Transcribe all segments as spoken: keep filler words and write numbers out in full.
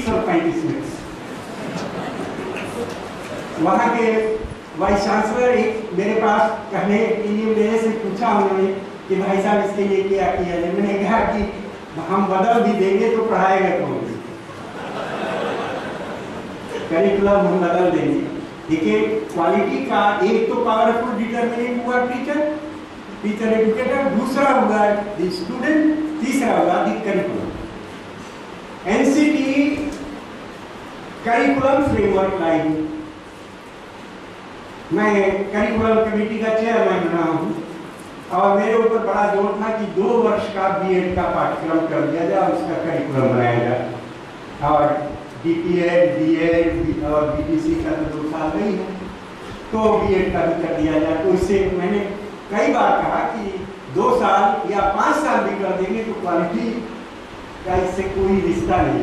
तीस और पैंतीस मिनट। वहाँ के वाइस चांसलर एक मेरे पास कहने के लिए मेरे से पूछा उन्होंने कि भाई साहब इसके लिए क्या किया जाए। मैंने कहा कि हम बदल भी देंगे तो पढ़ाएगा कौन? करिकुलम हम बदल देंगे। देखिए क्वालिटी का एक तो पावरफुल डिटरमिनेंट हुआ टीचर, टीचर एजुकेटर, दूसरा हुआ द स्टूडेंट, तीसरा हुआ the curriculum. NCT curriculum framework लाई। मैं करिकुलम कमेटी का चेयरमैन रहा हूँ और मेरे ऊपर बड़ा जोर था कि दो वर्ष का बीएड का पाठ्यक्रम कर दिया जाए, उसका करिकुलम बनाया जाए। और डीपीएड, बीएड और बीटीसी का तो दो साल नहीं है, तो बीएड का भी कर दिया जाए। तो इससे मैंने कई बार कहा कि दो साल या पाँच साल भी कर देंगे तो क्वालिटी का इससे कोई रिश्ता नहीं।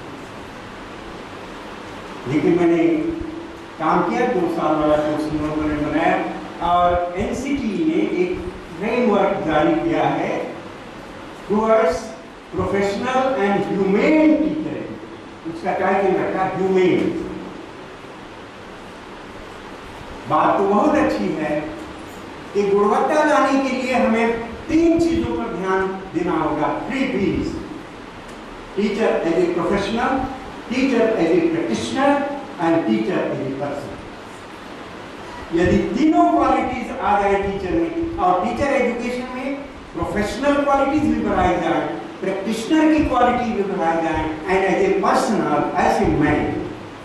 लेकिन मैंने काम किया, दो साल वाला कोर्स उन्होंने बनाया और एनसीटी ने एक फ्रेमवर्क जारी किया है towards professional and humane teacher. उसका टाइटल रखा ह्यूमेन। बात तो बहुत अच्छी है कि गुणवत्ता लाने के लिए हमें तीन चीजों पर ध्यान देना होगा। Three Ps: teacher as a professional, teacher as a practitioner and teacher as a person. यदि तीनों क्वालिटीज आ जाए टीचर में, और टीचर एजुकेशन में प्रोफेशनल क्वालिटीज भी बढ़ाई जाए, प्रैक्टिशनर की क्वालिटी भी बढ़ाई जाए, and as a personal, as a man,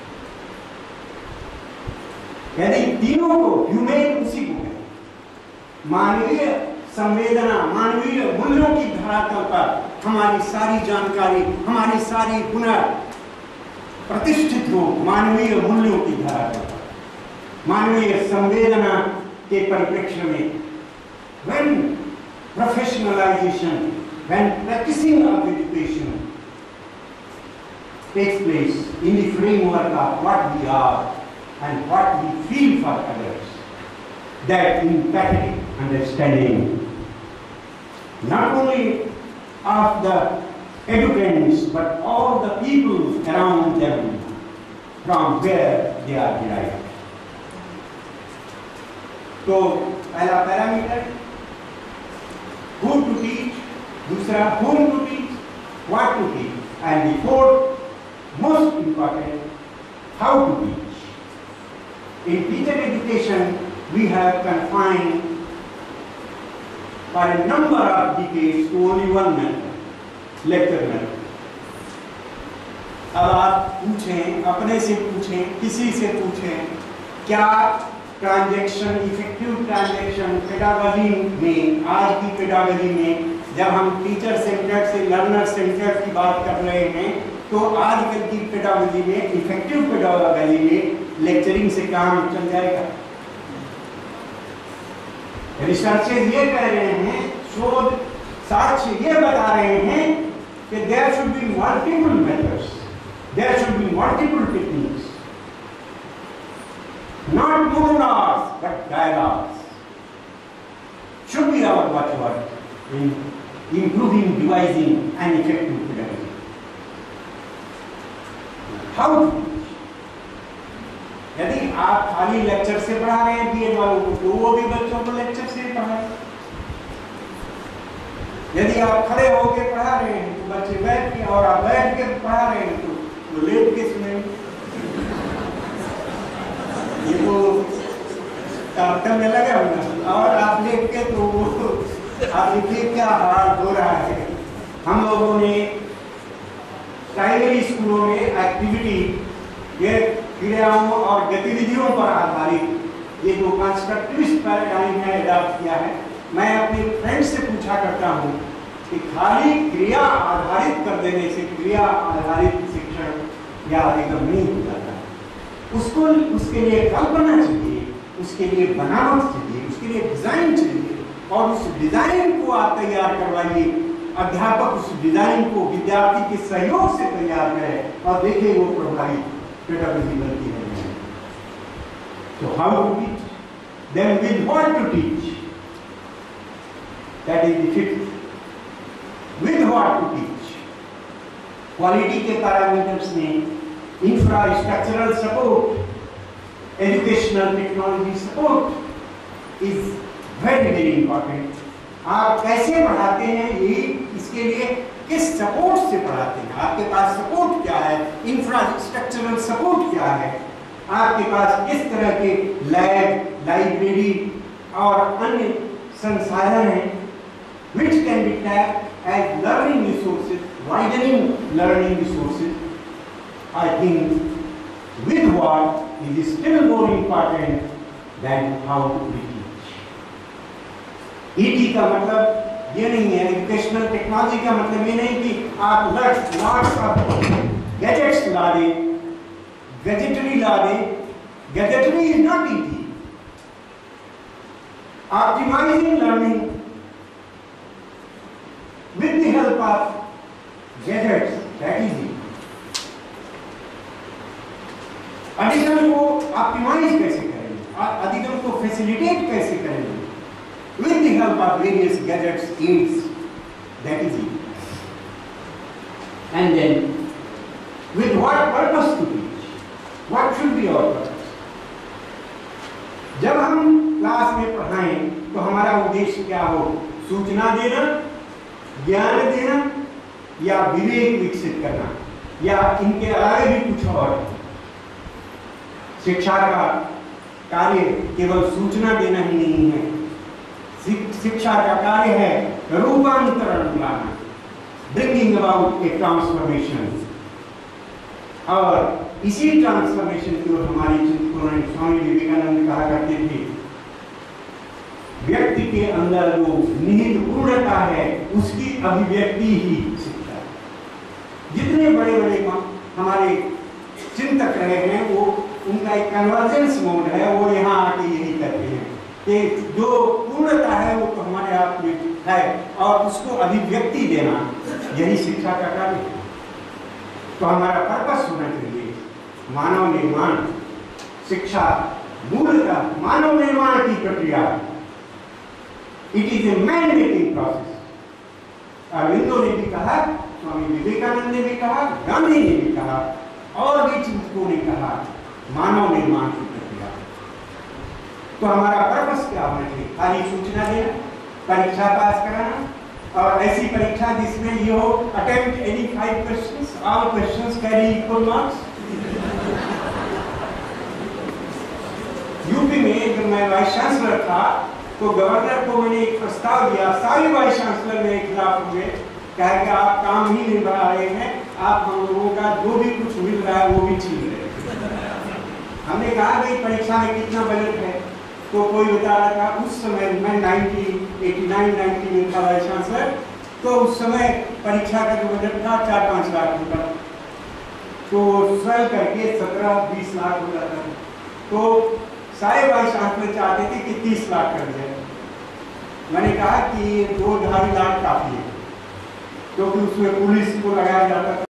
यदि तीनों को ह्यूमेन उसी को है, मानवीय संवेदना, मानवीय मूल्यों की धरातल पर हमारी सारी जानकारी, हमारी सारी हुनर प्रतिष्ठित हो, मानवीय मूल्यों की धरातल पर, मानवीय संवेदना के परिप्रेक्ष्य में। when professionalization, when practicing of education takes place in the framework of what we are and what we feel for others, that empathetic understanding not only of the educants but all the people around them from where they are derived. तो पहला parameter who to teach, दूसरा whom to teach, what to teach, and the fourth most important, how to teach. In teacher education we have confined for a number of decades to only one method, lecture method. अब आप पूछें, अपने से पूछें, किसी से पूछें, क्या ट्रांजैक्शन, इफेक्टिव ट्रांजैक्शन पेडागोजी में, आज की पेडागोजी में जब हम टीचर सेंटर्ड से लर्नर सेंटर्ड की बात कर रहे हैं, तो आजकल की पेडागोजी में, इफेक्टिव पेडागोजी में लेक्चरिंग से काम चल जाएगा। रिसर्चेज ये कह रहे हैं, शोध साक्ष्य ये बता रहे हैं कि there should be multiple methods, there should be multiple techniques, not monologues but dialogues should be our watchword in improving, devising an effective pedagogy. How to teach? यदि आप खाली लेक्चर से पढ़ा रहे हैं बीएड वालों को, तो वो भी बच्चों को लेक्चर से पढ़ाएं। यदि आप खड़े होकर पढ़ा रहे हैं तो बच्चे बैठ के, और आप बैठ के पढ़ा रहे हैं तो वो लेट के सुनेंगे। ये तो कार्टन में लगा हुआ, और आप लेट के तो वो आप देखिए क्या हाल हो रहा है। हम लोगों ने प्राइमरी स्कूलों में एक्टिविटी, ये क्रियाओं और गतिविधियों पर आधारित ये जो कंस्ट्रक्टिविस्ट पैराडाइम है अडॉप्ट किया है। मैं अपने फ्रेंड से पूछा करता हूँ कि खाली क्रिया आधारित कर देने से क्रिया आधारित शिक्षण या अधिगम नहीं हो जाता है। उसको उसके लिए कल्पना चाहिए, उसके लिए बनावट चाहिए, उसके लिए डिजाइन चाहिए, और उस डिजाइन को आप तैयार करवाइए। अध्यापक उस डिजाइन को विद्यार्थी के सहयोग से तैयार करे और देखे वो प्रभावी पेडागोजी बनती है। तो how to teach, then with what to teach, that is the fifth. With what to teach, quality के पैरामीटर्स में infrastructural support, educational technology support is very very important. आप कैसे पढ़ाते हैं, यही इसके लिए किस सपोर्ट से पढ़ाते हैं, आपके पास सपोर्ट क्या है, इंफ्रास्ट्रक्चरल सपोर्ट क्या है, आपके पास किस तरह के लैब, लाइब्रेरी और अन्य संसाधन हैं which can be tapped as learning resources, widening learning resources. I think with what is still more important than how we teach. E T का मतलब ये नहीं है, एजुकेशनल टेक्नोलॉजी का मतलब ये नहीं कि आप लॉट्स ऑफ गैजेट्स ला दें, गैजेटरी ला दें। Gadgetry is not E T. Optimizing learning with the help of gadgets, that is it. अधिगम को ऑप्टिमाइज कैसे करेंगे, अधिगम को फैसिलिटेट कैसे करेंगे, with the help of various gadgets, aids, that is it. And then with what purpose to teach, what should be our purpose. जब हम क्लास में पढ़ाएं तो हमारा उद्देश्य क्या हो, सूचना देना, ज्ञान देना या विवेक विकसित करना, या इनके अलावा भी कुछ और। शिक्षा का कार्य केवल सूचना देना ही नहीं है, शिक्षा का कार्य है रूपांतरण लाना, ब्रिंगिंग अबाउट ए ट्रांसफॉर्मेशन। और इसी ट्रांसफॉर्मेशन की ओर हमारी चिंतन स्वामी विवेकानंद कहा करते थे, व्यक्ति के अंदर जो निहित पूर्णता है उसकी अभिव्यक्ति ही शिक्षा है। जितने बड़े बड़े हमारे चिंतक रहे हैं वो उनका एक कन्वर्जेंस मोड है, वो यहाँ आके यही करते हैं कि जो पूर्णता है वो तो हमारे आप में है और उसको अभिव्यक्ति देना, यही शिक्षा का कार्य है। तो हमारा पर्पस होना चाहिए मानव निर्माण। शिक्षा मूलतः मानव निर्माण की प्रक्रिया, it is a mandating process. Aurobindo ने भी कहा, स्वामी विवेकानंद ने भी कहा, गांधी ने भी कहा और भी चिंतकों ने कहा, मानव निर्माण की प्रक्रिया। तो हमारा पर्पस क्या होना चाहिए, खाली सूचना देना, परीक्षा पास कराना, और ऐसी परीक्षा जिसमें ये हो attempt any five questions, all questions carry equal marks. UP में जब मैं वाइस चांसलर था तो गवर्नर को मैंने एक प्रस्ताव दिया, सारे वाइस चांसलर मेरे खिलाफ हुए, कहा कि आप काम ही नहीं बढ़ा रहे हैं, आप हम लोगों का जो भी कुछ मिल रहा है वो भी छीन रहे हैं। हमने कहा भाई परीक्षा में कितना बजट है, तो कोई बता रहा था, उस समय मैं नाइनटीन एटी नाइन नाइनटी में था वाइस चांसलर, तो उस समय परीक्षा का जो बजट था चार पाँच लाख रुपया, तो स्वयं करके सत्रह बीस लाख हो जाता था। तो सारे वाइस चांसलर चाहते थे कि तीस लाख कर दिया। मैंने कहा कि दो ढाई लाख काफी है, क्योंकि उसमें पुलिस को लगाया जाता था।